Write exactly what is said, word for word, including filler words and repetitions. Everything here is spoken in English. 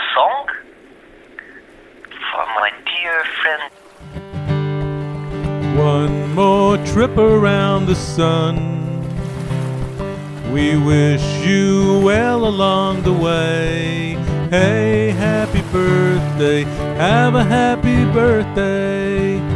song for my dear friend. One more trip around the sun. We wish you well along the way. Hey, happy birthday, have a happy birthday.